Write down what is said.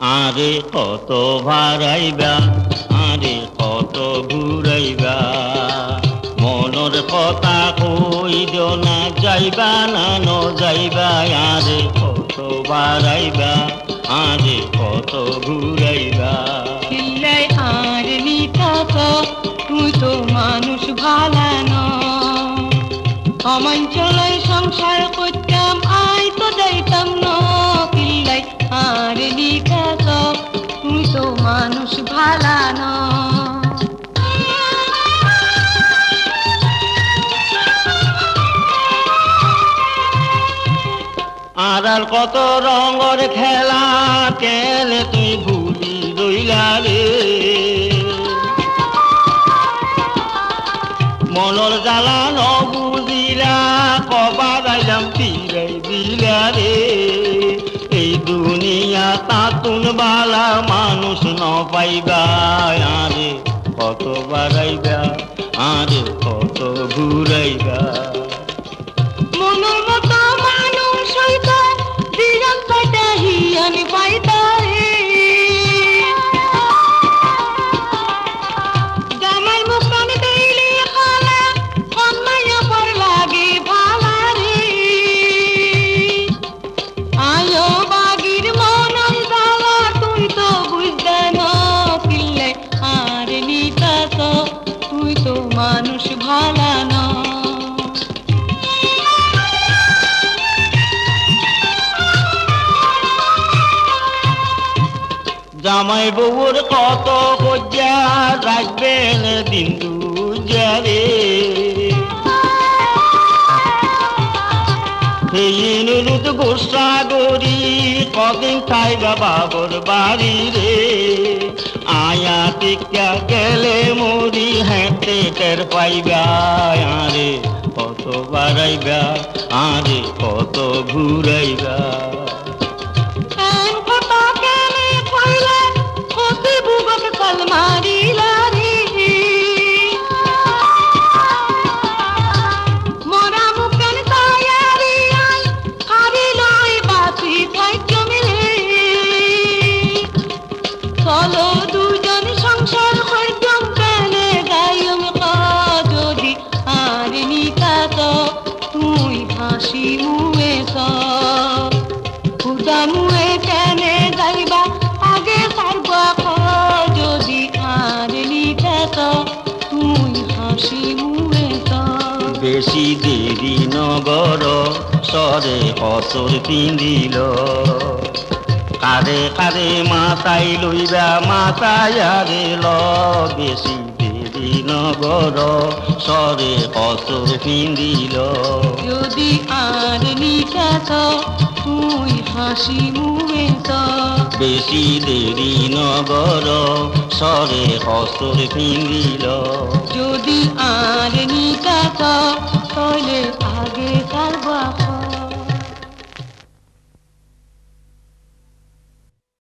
আরে কত ভাড়াইবা, আরে কত ঘুরাইবা, মনের কথা কই দিও না, যাইবা না ন যাইবা। আরে কত ভাড়াইবা, আরে কত ঘুরাইবা। চিল্লাই আর নিতাস, তুই তো মানুষ ভালা ন। অমাঞ্চলাই সংসার করতাম, আই তো যাইতাম ন। চিল্লাই আর নিতাস, তুই তো মানুষ ভালা ন। আর কত রঙের খেলা, কেলে তুই ভুলি রইলা রে। মনর জ্বালা ন বুঝিলা, কবার আইলাম ফিরাই দিলা রে। এই দুনিয়া তাতুন বালা মানুষ ন পাইবা। আরে কত বাড়াইবা, আরে কত ঘুরাইবা। মনের মতো মানুষ হইতো, দিন পাইতা হিয়ানি পাইতা রে। জামাই মুখান দিলে খালা, অন্যায় পর লাগে ভালা রে। আয়ো বাগির মনন জ্বালা, তুই তো বুঝতে না। চিল্লাই আর নিতাস, তুই তো মানুষ ভালা না। জামাই বউর কত কজ্জা, রাখবেন দিন দুজারে। নুরুদ গোসা গরি, কদিন খাইবা বাবর বাড়ি রে। আয়া টিকা গেলে মরি, হেঁটে টের পাইবা। আরে কত বাড়াইবা, আরে কত ঘুরাইবা। চলো দুজন সংসার করতাম, পেলে গায়ম যদি আর নিতাস, তুই হাসি মুয়ে খুদা মুয়ে কেনে যাইবা, আগে সারবা যদি আর নিতাস, তুই হাসি মুয়ে। বেশি দেরি নগর, সরে অসর পিন্দিল। কারে কারে মাথায় লইবা, মাথায় আরে ল। বেশি দেরি নগর, সরে অসর পিন্দিল। যদি আর নিতাস, তুই হাসি মুয়ে। বেশি দেরি নগর, সরে অসর পিন্দিল। যদি আর নিতাস, তাহলে আগে সারবা।